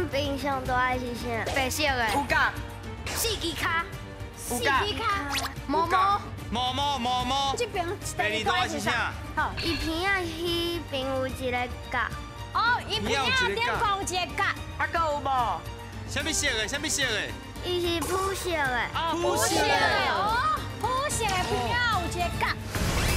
冰箱都爱是啥？白色的。 有角。 四支卡。 有角。 毛毛。 这边第二道是啥？ 好， 伊片仔迄边有一个角。 哦，伊片仔顶讲有一个角。 还够有无？ 什么色的？什么色的？ 伊是朴色的。 朴色的哦，朴色的片仔有一个角。